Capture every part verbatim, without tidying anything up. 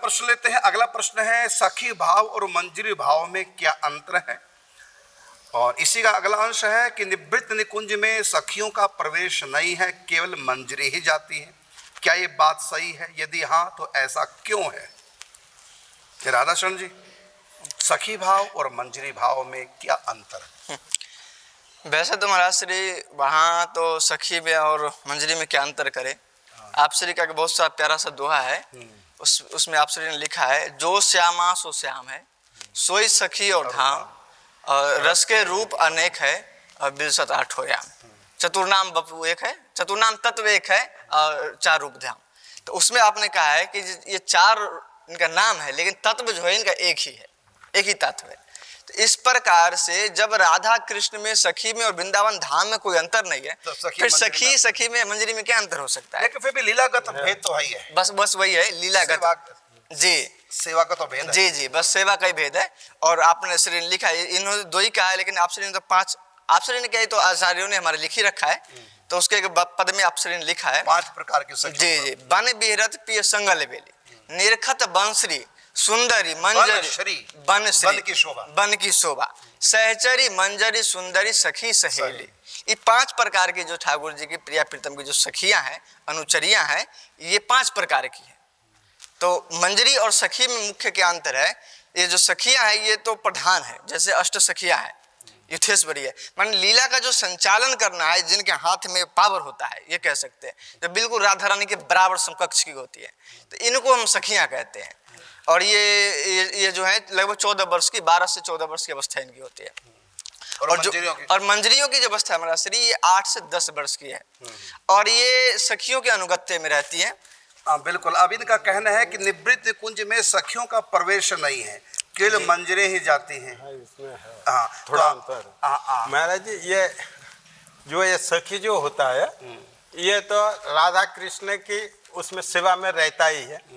प्रश्न लेते हैं। अगला प्रश्न है, सखी भाव और मंजरी भाव में क्या अंतर है? और इसी का अगला अंश है कि निवृत्त निकुंज में सखियों का प्रवेश नहीं है, केवल मंजरी ही जाती है। क्या ये बात सही है? यदि हाँ तो ऐसा क्यों है? राधाशरण जी, सखी भाव और मंजरी भाव में क्या अंतर है? वैसे तो महाराज श्री वहाँ तो सखी में और मंजरी में क्या अंतर करे। आप श्री का बहुत सा प्यारा सा दोहा है, उस उसमें आप श्री ने लिखा है, जो श्यामा सो श्याम है, सोई सखी और धाम, और रस के रूप अनेक है, और बिरसत आठ हो याम। चतुर्नाम बपू एक है, चतुर्नाम तत्व एक है, और चार रूप ध्यान। तो उसमें आपने कहा है कि ये चार इनका नाम है, लेकिन तत्व जो है इनका एक ही है, एक ही तत्व है। तो इस प्रकार से जब राधा कृष्ण में, सखी में और वृंदावन धाम में कोई अंतर नहीं है, तो फिर सखी सखी में मंजरी में क्या अंतर हो सकता है? लेकिन फिर भी लीलागत भेद तो है ही है। बस बस वही है, लीलागत जी, सेवा का तो भेद है। जी जी, बस सेवा का ही भेद है। और आपने श्री ने लिखा है, इन्होंने दो ही कहा है, लेकिन आप श्री ने तो पांच, आप श्री ने कही तो आचार्यों ने हमारे लिखी रखा है। तो उसके पद में आप श्री ने लिखा है पांच प्रकार की सखी। जी जी, बन बिहरत पिय संगल बेली, निरखत बंसरी सुंदरी मंजरी, बन बन की शोभा, बन की शोभा, सहचरी मंजरी सुंदरी सखी सहेली। ये पांच प्रकार की जो ठाकुर जी की प्रिया प्रीतम की जो सखियां हैं, अनुचरियां हैं, ये पांच प्रकार की है। तो मंजरी और सखी में मुख्य क्या अंतर है? ये जो सखियां हैं ये तो प्रधान है, जैसे अष्ट सखियां हैं, युथेश्वरी है, मान लीला का जो संचालन करना है, जिनके हाथ में पावर होता है, ये कह सकते हैं, जो बिल्कुल राधा रानी के बराबर समकक्ष की होती है, तो इनको हम सखियां कहते हैं। और ये ये, ये जो है लगभग चौदह वर्ष की, बारह से चौदह वर्ष की अवस्था इनकी होती है। और, और जो और मंजरियों की जो अवस्था है हमारा श्री, ये आठ से दस वर्ष की है, और ये सखियों के अनुगत्य में रहती है। हाँ बिल्कुल। अब इनका कहना है कि निवृत्त कुंज में सखियों का प्रवेश नहीं है, केवल मंजरे ही जाती हैं। हाँ, इसमें है हाँ, थोड़ा तो, अंतर। हाँ, हाँ। महाराज जी, ये जो ये सखी जो होता है, ये तो राधा कृष्ण की उसमें सेवा में रहता ही है,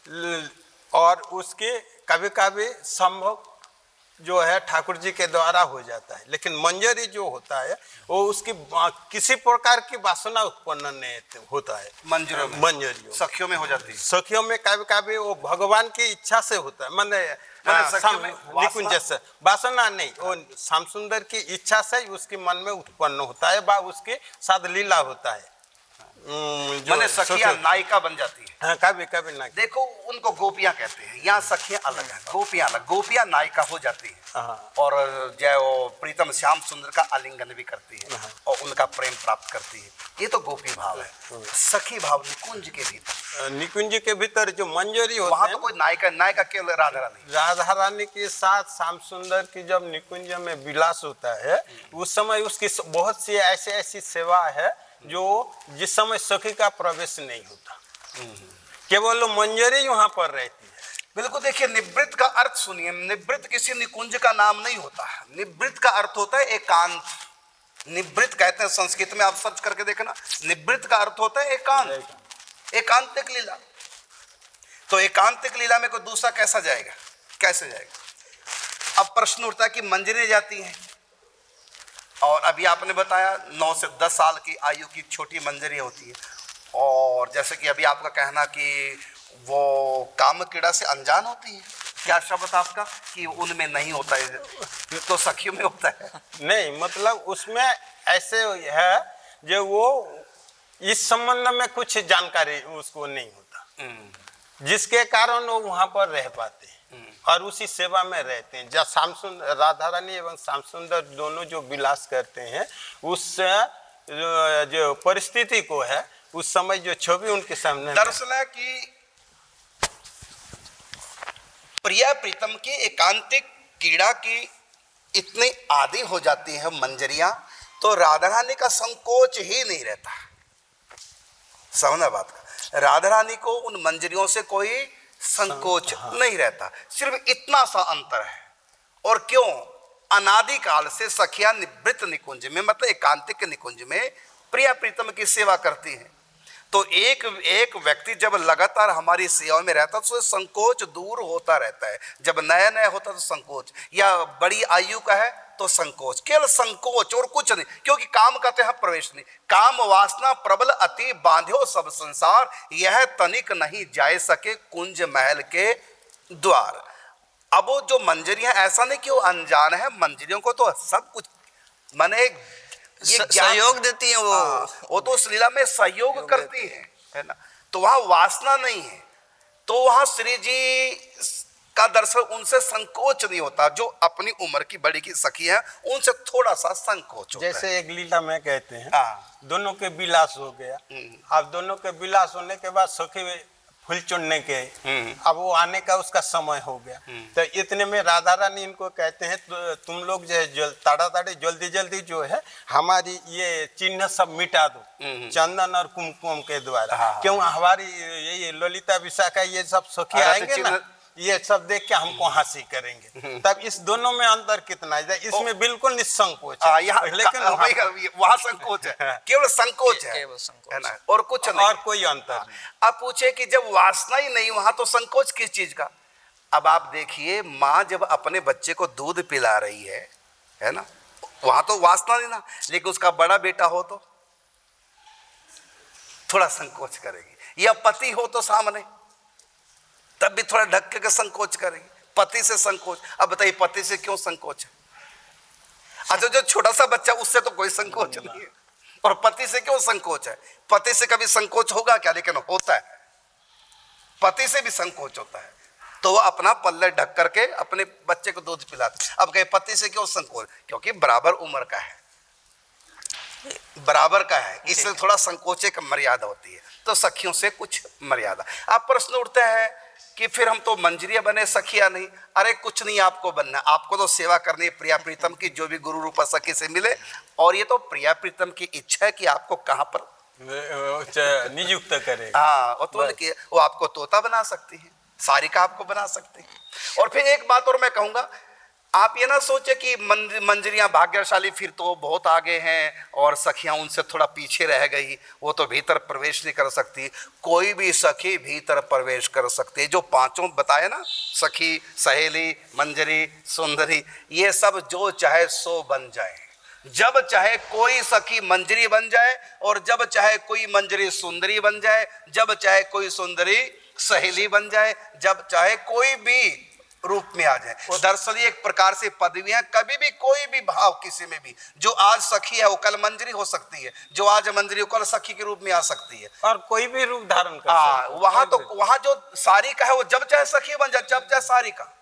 और उसके कभी कभी संभव जो है ठाकुर जी के द्वारा हो जाता है। लेकिन मंजरी जो होता है वो उसकी किसी प्रकार की वासना उत्पन्न नहीं होता है। मंजरियों में, मंजरियों सखियों में हो जाती है। सखियों में कभी कभी वो भगवान की इच्छा से होता है, माने निकुंज से वासना नहीं, वो श्याम सुंदर की इच्छा से उसके मन में उत्पन्न होता है, बा उसके साथ लीला होता है, मैंने सखियां नायिका बन जाती है। हाँ, कभी कभी नायिका। देखो उनको गोपियां कहते हैं, यहाँ सखियां अलग है, गोपियां अलग। गोपियां नायिका हो जाती है, और जो प्रीतम श्याम सुंदर का आलिंगन भी करती है, और उनका प्रेम प्राप्त करती है। ये तो गोपी भाव है। सखी भाव निकुंज के भीतर, निकुंज के भीतर जो मंजरी होती है, वहां तो कोई नायिका, नायिका केवल राधा रानी। राधा रानी के साथ श्याम सुंदर की जब निकुंज में विलास होता है, उस समय उसकी बहुत सी ऐसी ऐसी सेवा है जो जिस समय सखी का प्रवेश नहीं होता, केवल मंजरी वहां पर रहती है। बिल्कुल। देखिए, निवृत्त का अर्थ सुनिए, निवृत्त किसी निकुंज का नाम नहीं होता है। निवृत्त का अर्थ होता है एकांत। निवृत्त कहते हैं संस्कृत में, आप सर्च करके देखना, निवृत्त का अर्थ होता है एकांत, एकांतिक लीला। तो एकांतिक लीला में कोई दूसरा कैसा जाएगा, कैसे जाएगा? अब प्रश्न उठता है कि मंजरी जाती हैं, और अभी आपने बताया नौ से दस साल की आयु की छोटी मंजरी होती है, और जैसे कि अभी आपका कहना कि वो काम क्रीड़ा से अनजान होती है। क्या शब्द आपका कि उनमें नहीं होता है, तो सखियों में होता है? नहीं, मतलब उसमें ऐसे है जो वो इस संबंध में कुछ जानकारी उसको नहीं होता, जिसके कारण वो वहां पर रह पाते हैं और उसी सेवा में रहते हैं। जब श्याम सुंदर, राधा रानी एवं श्याम सुंदर दोनों जो विलास करते हैं, उस जो परिस्थिति को है, उस समय जो छवि उनके सामने, दरअसल है कि प्रिया प्रीतम की एकांतिक क्रीड़ा की इतनी आदी हो जाती है मंजरियां, तो राधा रानी का संकोच ही नहीं रहता। समझना बात का, राधा रानी को उन मंजरियों से कोई संकोच हाँ। नहीं रहता। सिर्फ इतना सा अंतर है। और क्यों? अनादि काल से सखियां निवृत्त निकुंज में, मतलब एकांतिक निकुंज में प्रिया प्रीतम की सेवा करती हैं। तो एक एक व्यक्ति जब लगातार हमारी सेवा में रहता है तो संकोच दूर होता रहता है। जब नया नया होता तो संकोच, या बड़ी आयु का है तो संकोच, केवल संकोच और कुछ नहीं, क्योंकि काम कहते हैं प्रवेश नहीं। काम वासना प्रबल अति बांध्यो सब संसार, यह तनिक नहीं जाए सके कुंज महल के द्वार। अब वो जो मंजरियां, ऐसा नहीं कि वो अनजान है, मंजरियों को तो सब कुछ माने सहयोग देती हैं वो। आ, वो तो उस लीला में सहयोग करती है, है ना। तो वहां वासना नहीं है, तो वहां श्री जी का दर्शन उनसे संकोच नहीं होता। जो अपनी उम्र की बड़ी की सखी है उनसे थोड़ा सा संकोच होता जैसे है। एक लीला में कहते हैं, हाँ। दोनों के विलास हो गया। अब दोनों के विलास होने के बाद सखी फूल चुनने के, अब वो आने का उसका समय हो गया। तो इतने में राधा रानी इनको कहते हैं, तो तुम लोग जो है ताड़ाताड़ी जल्दी जल्दी जो है हमारी ये चिन्ह सब मिटा दो चंदन और कुमकुम के द्वारा। हाँ। क्यों हमारी ये ललिता विशाखा ये सब सखी आएंगे ना, ये सब देख के हमको हंसी करेंगे। तब इस दोनों में अंतर कितना है? इसमें बिल्कुल निसंकोच है, लेकिन वहां संकोच है, केवल संकोच है, केवल संकोच है ना, और कुछ नहीं, और कोई अंतर नहीं। अब पूछे कि जब वासना ही नहीं वहां तो संकोच किस चीज का? अब आप देखिए, माँ जब अपने बच्चे को दूध पिला रही है, है ना, वहां तो वासना नहीं ना, लेकिन उसका बड़ा बेटा हो तो थोड़ा संकोच करेगी, या पति हो तो सामने तब भी थोड़ा ढक के संकोच करेगी, पति से संकोच। अब बताइए पति से क्यों संकोच है? अच्छा, जो छोटा सा बच्चा उससे तो कोई संकोच नहीं है, और पति से क्यों संकोच है? पति से कभी संकोच होगा क्या? लेकिन होता है, पति से भी संकोच होता है, तो वो अपना पल्ले ढक करके अपने बच्चे को दूध पिलाते। अब कहे पति से क्यों संकोच? क्योंकि बराबर उम्र का है, बराबर का है, इससे थोड़ा संकोच एक मर्यादा होती है। तो सखियों से कुछ मर्यादा। अब प्रश्न उठता है कि फिर हम तो मंजरिया बने, सखिया नहीं। अरे कुछ नहीं आपको बनना, आपको तो सेवा करनी है प्रिया प्रीतम की, जो भी गुरु रूपा सखी से मिले। और ये तो प्रिया प्रीतम की इच्छा है कि आपको कहाँ पर नियुक्त करे। हाँ, और तो कि वो आपको तोता बना सकती है, सारिका आपको बना सकती है। और फिर एक बात और मैं कहूँगा, आप ये ना सोचे कि मंजरियां भाग्यशाली फिर तो बहुत आगे हैं और सखियां उनसे थोड़ा पीछे रह गई, वो तो भीतर प्रवेश नहीं कर सकती। कोई भी सखी भीतर प्रवेश कर सकती है। जो पांचों बताए ना, सखी, सहेली, मंजरी, सुंदरी, ये सब जो चाहे सो बन जाए। जब चाहे कोई सखी मंजरी बन जाए, और जब चाहे कोई मंजरी सुंदरी बन जाए, जब चाहे कोई सुंदरी सहेली बन जाए, जब चाहे कोई भी रूप में आ जाए। दरअसल एक प्रकार से पदवियां, कभी भी कोई भी भाव किसी में भी, जो आज सखी है वो कल मंजरी हो सकती है, जो आज मंजरी हो कल सखी के रूप में आ सकती है, और कोई भी रूप धारण कर सकती है। वहां तो वहां जो सारिका है वो जब चाहे सखी बन जाए, जब चाहे सारिका,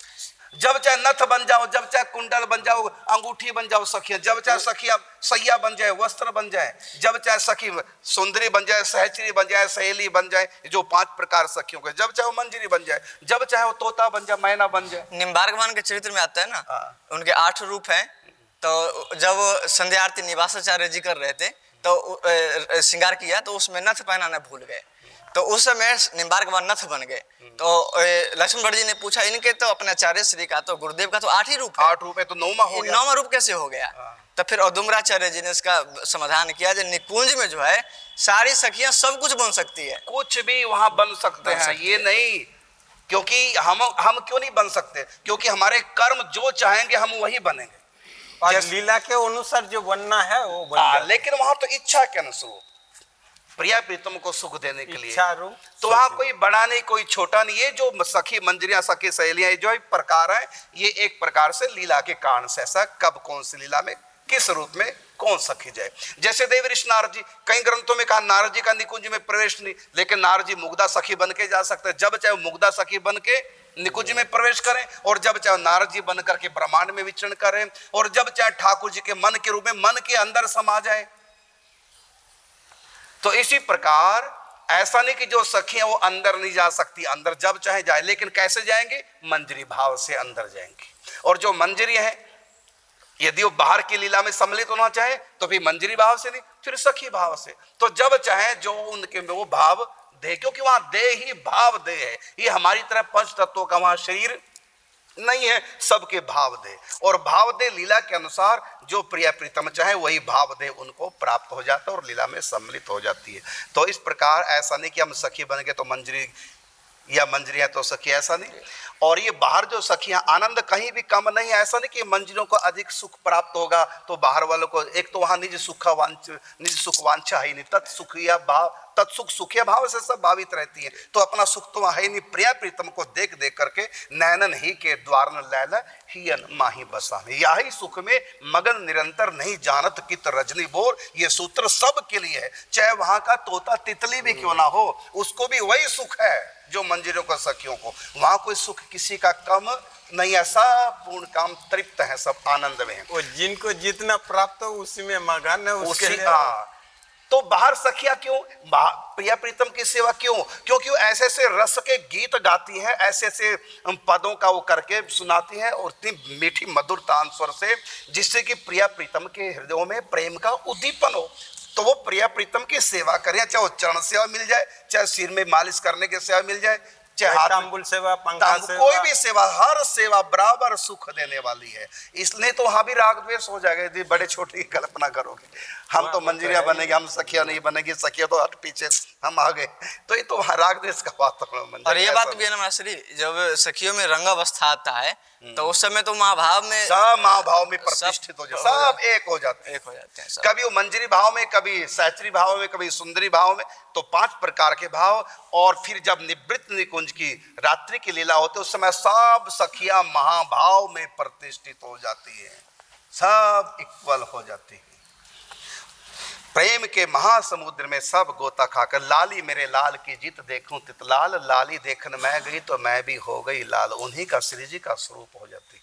जब चाहे नथ बन जाओ, जब चाहे कुंडल बन जाओ, अंगूठी बन जाओ सखियां, जब चाहे सखियां सैया बन जाए, वस्त्र बन जाए, जब चाहे सखी सुंदरी बन जाए, सहचरी बन जाए, सहेली बन जाए, जो पांच प्रकार सखियों के, जब चाहे वो मंजरी बन जाए, जब चाहे वो तोता बन जाए, मैना बन जाए। निम्बार्क भगवान के चरित्र में आता है ना, उनके आठ रूप हैं। तो जब संध्या आरती निवासाचार्य जी कर रहे थे तो श्रृंगार किया, तो उसमें नथ पहनाना भूल गए, तो उस समय निम्बार्क भगवान नथ बन गए। तो लक्ष्मण भट्ट जी ने पूछा, इनके तो अपने आचार्य श्री का तो गुरुदेव का तो आठ ही रूप है, आठ रूप है, तो नौवां हो गया, नौवां रूप कैसे हो गया? तो फिर औदुम्बराचार्य जी ने इसका समाधान किया, जो निकुंज में जो है सारी सखियां सब कुछ बन सकती है, कुछ भी वहां बन सकते हैं, ये नहीं। क्योंकि हम हम क्यों नहीं बन सकते? क्योंकि हमारे कर्म जो चाहेंगे हम वही बनेंगे, और लीला के अनुसार जो बनना है वो बन। लेकिन वहां तो इच्छा के अनुसार, प्रिया प्रीतम को सुख देने के लिए, तो वहां कोई बड़ा नहीं कोई छोटा नहीं। ये जो सखी मंजरियां, सखी सहेलियां, जो एक प्रकार है, ये एक प्रकार से लीला के कारण से, ऐसा कब कौन सी लीला में किस रूप में कौन सखी जाए। जैसे देव ऋषि नारद जी, कई ग्रंथों में कहा नारद जी का निकुंज में प्रवेश नहीं, लेकिन नारद जी मुग्धा सखी बन के जा सकते हैं। जब चाहे मुग्धा सखी बन के निकुंज में प्रवेश करें, और जब चाहे नारद जी बन करके ब्रह्मांड में विचरण करें, और जब चाहे ठाकुर जी के मन के रूप में मन के अंदर समा जाए। तो इसी प्रकार ऐसा नहीं कि जो सखियां वो अंदर नहीं जा सकती, अंदर जब चाहे जाए, लेकिन कैसे जाएंगे? मंजरी भाव से अंदर जाएंगे। और जो मंजरी है, यदि वो बाहर की लीला में सम्मिलित होना चाहे तो फिर मंजरी भाव से नहीं, फिर सखी भाव से। तो जब चाहे जो उनके में वो भाव दे, क्योंकि वहां दे ही भाव दे है। ये हमारी तरह पंच तत्वों का वहां शरीर नहीं है, सबके भाव दे, और भाव दे लीला के अनुसार जो प्रिय प्रीतम चाहे वही भाव दे उनको प्राप्त हो जाता है और लीला में सम्मिलित हो जाती है। तो इस प्रकार ऐसा नहीं कि हम सखी बन गए तो मंजरी या मंजरियां तो सखियां, ऐसा नहीं। और ये बाहर जो सखियां, आनंद कहीं भी कम नहीं है। ऐसा नहीं कि मंजरियों को अधिक सुख प्राप्त होगा तो बाहर वालों को, एक तो वहां निज सुख वांछ निज सुख वांछा ही नहीं, तत्सुखिया भाव, तत्सुख सुखिया भाव से सब भावित रहती है, तो अपना सुख तो वहां है नहीं। प्रिया प्रीतम को देख देख करके नैनन ही के द्वार न लैला हियन माही बसाने, यही सुख में मगन निरंतर नहीं जानत कित रजनी बोर। ये सूत्र सब के लिए है, चाहे वहां का तोता तितली भी क्यों ना हो, उसको भी वही सुख है जो मंजरियों को सखियों को। वहां कोई सुख किसी का कम नहीं है, सब पूर्ण काम तृप्त है, सब आनंद में है। वो जिनको जितना प्राप्त हो उसी में मगन है, उसके उसी लिए। हाँ, तो बाहर सखिया क्यों, प्रिया प्रीतम की सेवा क्यों? क्योंकि वो ऐसे ऐसे रस के गीत गाती हैं, ऐसे ऐसे पदों का वो करके सुनाती हैं, और इतनी मीठी मधुर तान स्वर से, जिससे कि प्रिया प्रीतम के हृदयों में प्रेम का उद्दीपन हो। तो वो प्रिया प्रीतम की सेवा करें, चाहे वो चरण सेवा मिल जाए, चाहे सिर में मालिश करने की सेवा मिल जाए, चाहे हाथ तांबुल सेवा, पंखा सेवा, कोई भी सेवा, हर सेवा बराबर सुख देने वाली है। इसलिए तो वहां भी राग द्वेष हो जाएगा यदि बड़े छोटे की कल्पना करोगे। हम तो मंजरिया बनेंगे, हम सखिया नहीं बनेगी, सखिया तो हट पीछे हम आ गए, तो ये तो राग द्वेष का वातावरण। और ये बात भी है ना मास्टरी, जब सखियों में रंग अवस्था आता है तो उस समय तो महाभाव में सब महाभाव में प्रतिष्ठित हो जाते, सब एक हो जाते हैं, एक हो जाते हैं सब। कभी वो मंजरी भाव में, कभी सहचरी भाव में, कभी सुंदरी भाव में, तो पांच प्रकार के भाव। और फिर जब निवृत्त निकुंज की रात्रि की लीला होती है उस समय सब सखियां महाभाव में प्रतिष्ठित हो जाती है, सब इक्वल हो जाती है। प्रेम के महासमुद्र में सब गोता खाकर, लाली मेरे लाल की जीत देखूं तितलाल, लाली देखन मैं गई तो मैं भी हो गई लाल। उन्हीं का श्री जी का स्वरूप हो जाती है।